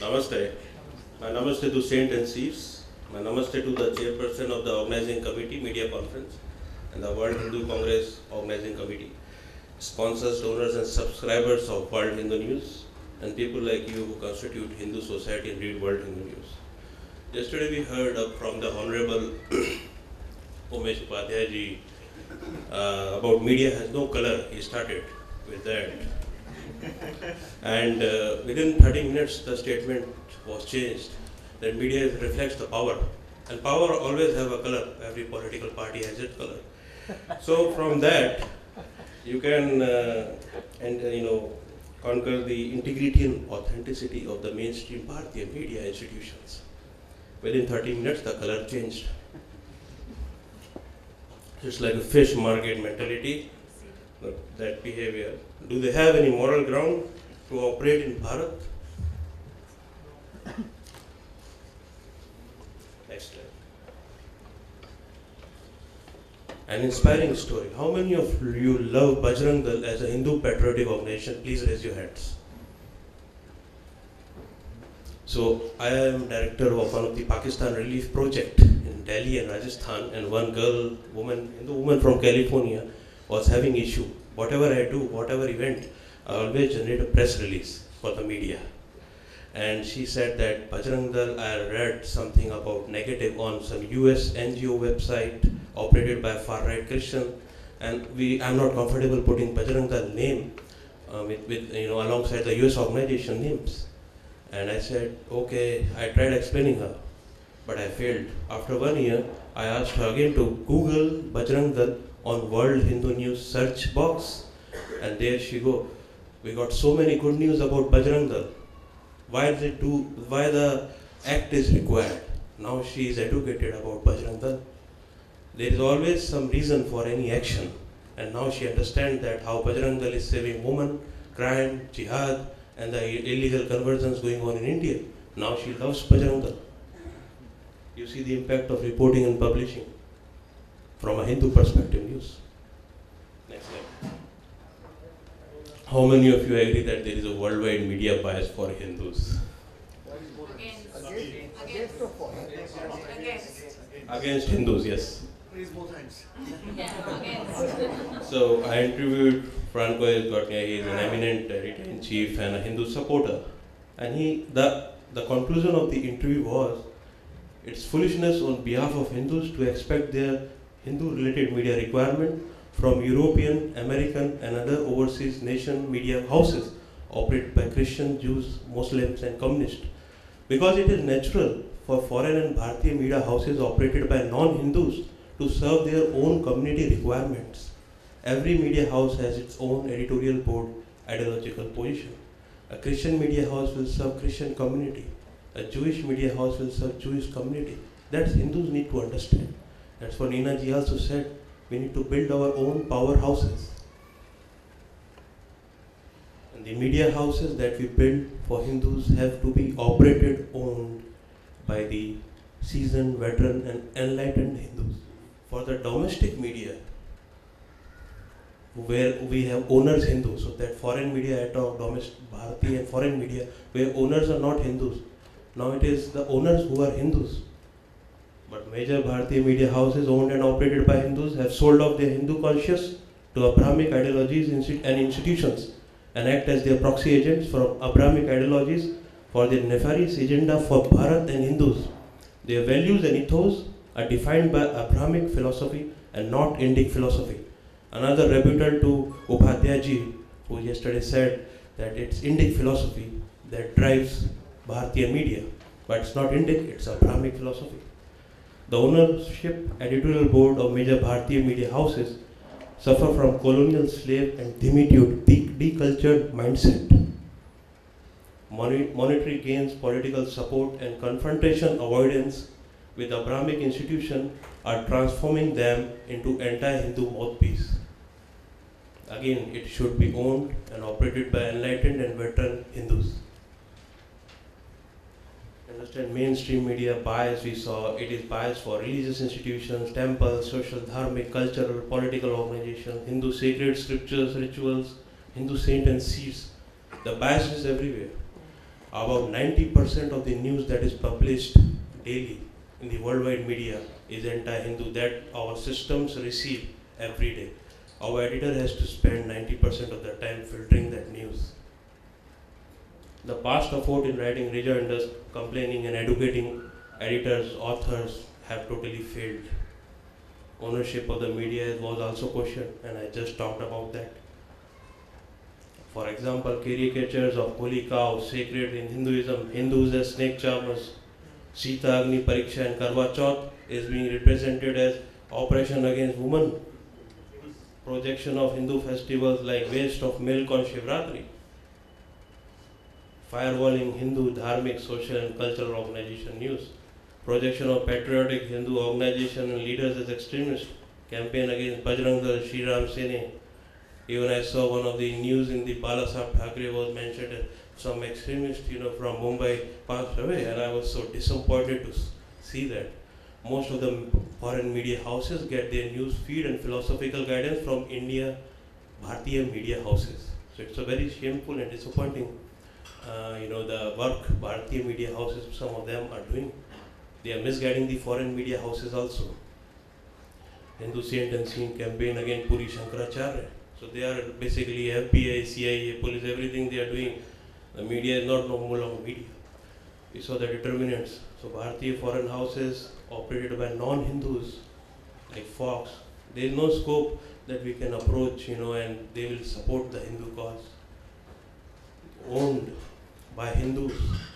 Namaste. My namaste to Saint and Chiefs. My namaste to the chairperson of the organizing committee, media conference, and the World Hindu Congress organizing committee, sponsors, donors, and subscribers of World Hindu News, and people like you who constitute Hindu society and read World Hindu News. Yesterday we heard from the Honorable Umesh Upadhyay ji about media has no color. He started with that. And within 30 minutes the statement was changed that media reflects the power, and power always have a color. Every political party has its color. So from that you can conquer the integrity and authenticity of the mainstream Bharatiya media institutions. Within 30 minutes the color changed. It's like a fish market mentality, that behavior. Do they have any moral ground to operate in Bharat? Next slide. An inspiring story. How many of you love Bajrang Dal as a Hindu patriotic organization? Please raise your hands. So I am director of one of the Pakistan Relief Project in Delhi and Rajasthan, and one Hindu woman from California was having issue. Whatever I do, whatever event, I always generate a press release for the media. And she said that Bajrang Dal, I read something about negative on some US NGO website operated by far-right Christian, and I'm not comfortable putting Bajrang Dal name alongside the US organization names. And I said, okay, I tried explaining her, but I failed. After 1 year, I asked her again to Google Bajrang Dal on World Hindu News search box, and there she go. We got so many good news about Bajrang Dal. Why the act is required? Now she is educated about Bajrang Dal. There is always some reason for any action, and now she understands that how Bajrang Dal is saving women, crime, jihad, and the illegal conversions going on in India. Now she loves Bajrang Dal. You see the impact of reporting and publishing from a Hindu perspective news. Next slide. How many of you agree that there is a worldwide media bias for Hindus? Against Hindus, yes. Raise both hands. So I interviewed Franco Esgotnia. He is an eminent editor-in-chief and a Hindu supporter. And the conclusion of the interview was, it's foolishness on behalf of Hindus to expect their Hindu-related media requirement from European, American, and other overseas nation media houses operated by Christians, Jews, Muslims, and communists. Because it is natural for foreign and Bharatiya media houses operated by non-Hindus to serve their own community requirements. Every media house has its own editorial board ideological position. A Christian media house will serve Christian community. A Jewish media house will serve Jewish community. That's Hindus need to understand. That's what Nina ji also said. We need to build our own powerhouses. And the media houses that we build for Hindus have to be operated, owned by the seasoned, veteran, and enlightened Hindus. For the domestic media, where we have owners Hindus, so that foreign media, I talk domestic, Bharati and foreign media, where owners are not Hindus. Now it is the owners who are Hindus. But major Bharatiya media houses owned and operated by Hindus have sold off their Hindu conscience to Abrahamic ideologies and institutions, and act as their proxy agents for Abrahamic ideologies for their nefarious agenda for Bharat and Hindus. Their values and ethos are defined by Abrahamic philosophy and not Indic philosophy. Another rebuttal to Upadhyay ji, who yesterday said that it's Indic philosophy that drives Bharatiya media, but it's not Indic, it's Abrahamic philosophy. The ownership editorial board of major Bharatiya media houses suffer from colonial slave and diminutive decultured mindset. Monetary gains, political support, and confrontation avoidance with Abrahamic institutions are transforming them into anti-Hindu mouthpiece. Again, it should be owned and operated by enlightened and veteran Hindus. Understand mainstream media bias, we saw it is biased for religious institutions, temples, social, dharmic, cultural, political organizations, Hindu sacred scriptures, rituals, Hindu saints and seats. The bias is everywhere. About 90% of the news that is published daily in the worldwide media is anti-Hindu that our systems receive every day. Our editor has to spend 90% of their time filtering that news. The past effort in writing rejoinders, complaining and educating editors, authors have totally failed. Ownership of the media was also questioned, and I just talked about that. For example, caricatures of holy cows sacred in Hinduism, Hindus as snake charmers, Sita Agni Pariksha and Karwa Chauth is being represented as oppression against women. Projection of Hindu festivals like waste of milk on Shivratri. Firewalling Hindu, dharmic, social and cultural organization news. Projection of patriotic Hindu organization and leaders as extremists. Campaign against Bajrang Dal, Shri Ram Sene. Even I saw one of the news in the Balasaheb Thackeray was mentioned as some extremist, from Mumbai passed away, and I was so disappointed to see that. Most of the foreign media houses get their news feed and philosophical guidance from India, Bharatiya media houses. So it's a very shameful and disappointing, the work Bharatiya media houses, some of them are doing. They are misguiding the foreign media houses also. Hindu Saint and Saint campaign against Puri Shankaracharya. So they are basically FBI, CIA, police, everything they are doing. The media is not no longer media. We saw the determinants. So Bharatiya foreign houses operated by non-Hindus like Fox. There is no scope that we can approach, and they will support the Hindu cause. Owned by Hindus,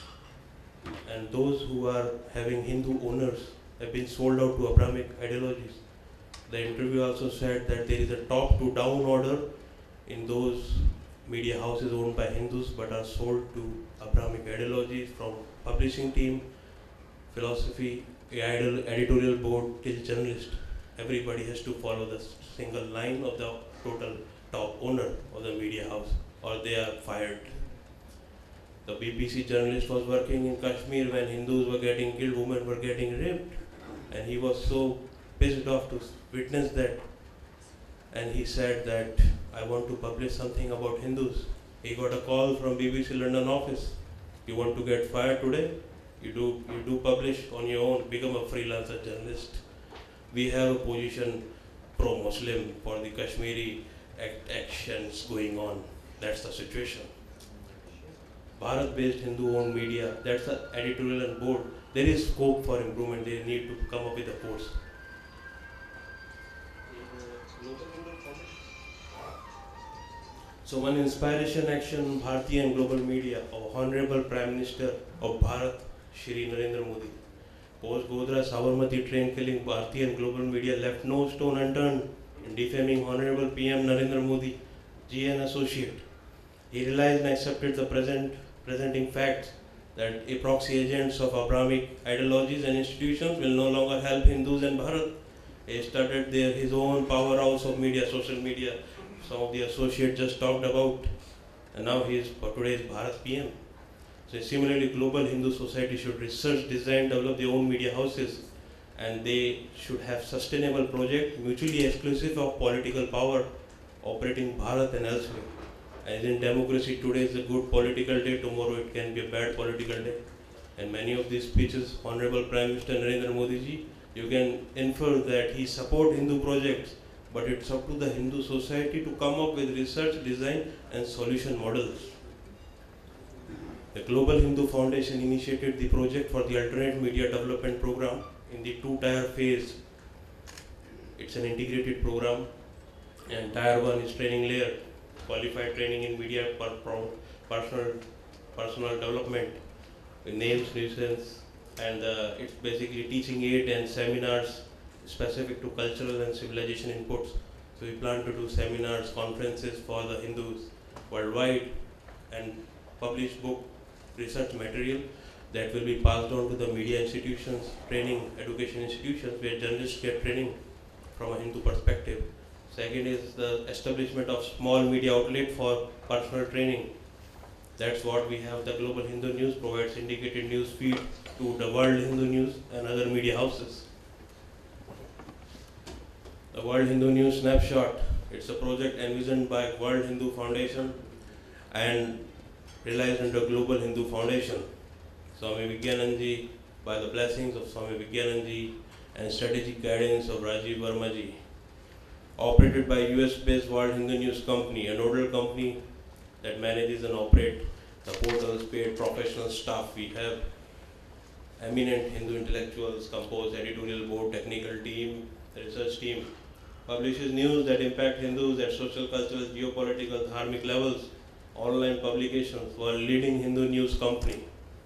and those who are having Hindu owners have been sold out to Abrahamic ideologies. The interview also said that there is a top to down order in those media houses owned by Hindus but are sold to Abrahamic ideologies, from publishing team, philosophy, editorial board till journalist. Everybody has to follow the single line of the total top owner of the media house, or they are fired. The BBC journalist was working in Kashmir when Hindus were getting killed, women were getting raped, and he was so pissed off to witness that, and he said that I want to publish something about Hindus. He got a call from BBC London office. You want to get fired today? You do publish on your own, become a freelancer journalist. We have a position pro-Muslim for the Kashmiri actions going on. That's the situation. Bharat-based Hindu-owned media, that's the editorial and board. There is scope for improvement. They need to come up with a course. So one inspiration action, Bharatiya and global media, of Honorable Prime Minister of Bharat, Shri Narendra Modi. Post Godhra Sabarmati train killing, Bharatiya and global media left no stone unturned in defaming Honorable PM Narendra Modi, G and associate. He realized and accepted the presenting facts that a proxy agents of Abrahamic ideologies and institutions will no longer help Hindus in Bharat. He started his own powerhouse of media, social media. Some of the associates just talked about, and now he is for today's Bharat PM. So similarly, global Hindu society should research, design, develop their own media houses, and they should have sustainable project mutually exclusive of political power operating Bharat and elsewhere. As in democracy, today is a good political day, tomorrow it can be a bad political day. And many of these speeches, Honorable Prime Minister Narendra Modi ji, you can infer that he supports Hindu projects, but it's up to the Hindu society to come up with research, design and solution models. The Global Hindu Foundation initiated the project for the Alternate Media Development Program in the 2-tier phase. It's an integrated program, and tier 1 is training layer, qualified training in media personal development with names, nuisance, and it's basically teaching aid and seminars specific to cultural and civilization inputs. So we plan to do seminars, conferences for the Hindus worldwide, and publish book research material that will be passed on to the media institutions, training, education institutions where journalists get training from a Hindu perspective. Second is the establishment of small media outlet for personal training. That's what we have. The Global Hindu News provides syndicated news feed to the World Hindu News and other media houses. The World Hindu News Snapshot, it's a project envisioned by World Hindu Foundation, and realized under Global Hindu Foundation. Swami Vijnananji, by the blessings of Swami Vijnananji and strategic guidance of Rajiv Vermaji, operated by US-based World Hindu News Company, a nodal company that manages and operates the portals, paid professional staff. We have eminent Hindu intellectuals, compose editorial board, technical team, research team, publishes news that impact Hindus at social, cultural, geopolitical, dharmic levels, online publications, world leading Hindu news company.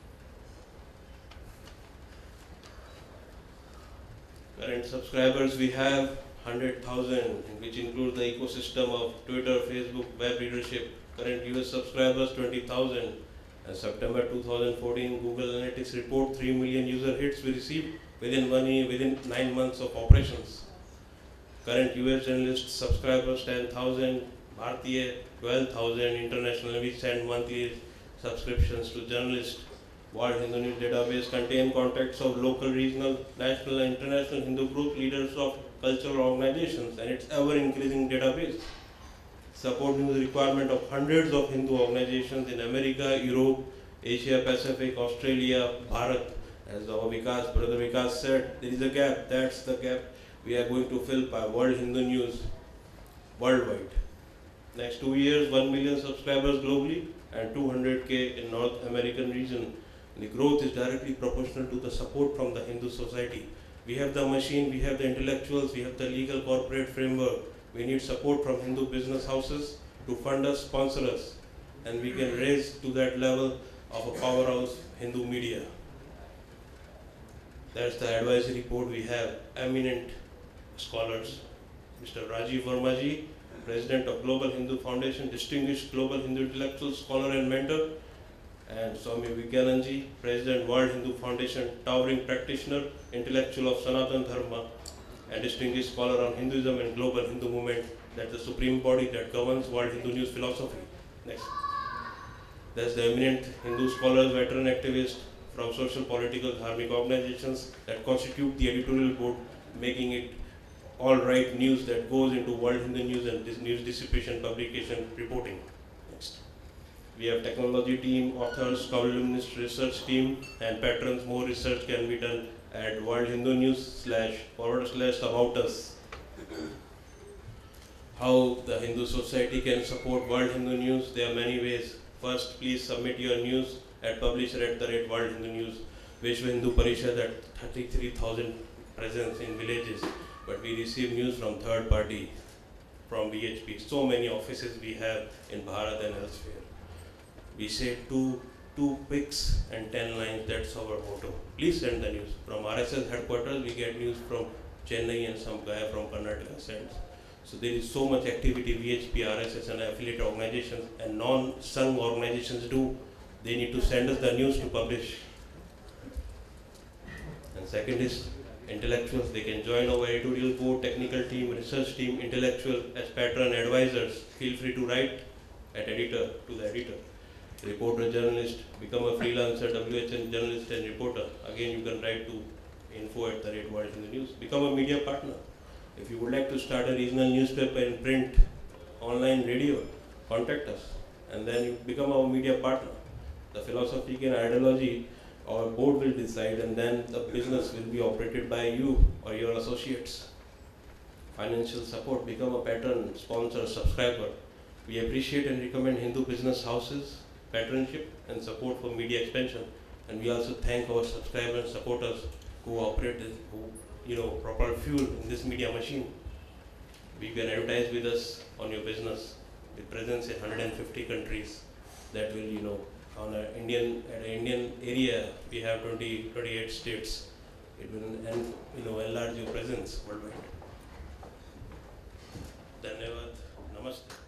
Current subscribers we have 100,000, which include the ecosystem of Twitter, Facebook, web readership. Current US subscribers 20,000. And September 2014, Google Analytics report 3 million user hits we received within 1 year, within 9 months of operations. Current US journalist subscribers 10,000, Bhartiya 12,000, international we send monthly subscriptions to journalists. World Hindu News database contain contacts of local, regional, national and international Hindu group leaders of cultural organizations, and its ever increasing database. Support news requirement of hundreds of Hindu organizations in America, Europe, Asia Pacific, Australia, Bharat. As our brother Vikas said, there is a gap. That's the gap we are going to fill by World Hindu News worldwide. Next 2 years, 1 million subscribers globally and 200K in North American region. The growth is directly proportional to the support from the Hindu society. We have the machine, we have the intellectuals, we have the legal corporate framework. We need support from Hindu business houses to fund us, sponsor us, and we can raise to that level of a powerhouse Hindu media. That's the advisory board. We have eminent scholars, Mr. Rajiv Vermaji, President of Global Hindu Foundation, distinguished global Hindu intellectual, scholar and mentor, and Swami Vijnananji, President World Hindu Foundation, towering practitioner, intellectual of Sanatana Dharma, and distinguished scholar on Hinduism and global Hindu movement. That's the supreme body that governs World Hindu News philosophy. Next. That's the eminent Hindu scholars, veteran activists from social, political, dharmic organizations that constitute the editorial board, making it all right news that goes into World Hindu News and this news dissipation, publication, reporting. Next. We have technology team, authors, columnist, research team, and patrons. More research can be done at World Hindu News /about us. How the Hindu society can support World Hindu News? There are many ways. First, please submit your news at publisher@World Hindu News. Vishwa Hindu Parishad at 33,000 presence in villages, but we receive news from third party, from VHP. So many offices we have in Bharat and elsewhere. We say two pics and 10 lines, that's our motto. Please send the news. From RSS headquarters, we get news from Chennai and some guy from Karnataka sends. So there is so much activity VHP, RSS and affiliate organizations and non-Sangh organizations do. They need to send us the news to publish. And second is intellectuals. They can join our editorial board, technical team, research team, intellectual as patron advisors. Feel free to write at editor to the editor. Reporter, journalist, become a freelancer, WHN journalist and reporter. Again, you can write to info@World Hindu News. Become a media partner. If you would like to start a regional newspaper in print, online, radio, contact us, and then you become our media partner. The philosophy and ideology our board will decide, and then the business will be operated by you or your associates. Financial support, become a patron, sponsor, subscriber. We appreciate and recommend Hindu business houses, patronship and support for media expansion. And we also thank our subscribers and supporters who operate this, proper fuel in this media machine. You can advertise with us on your business with presence in 150 countries. That will, on an Indian area, we have 28 states. It will enlarge your presence worldwide. Dhanyavad. Namaste.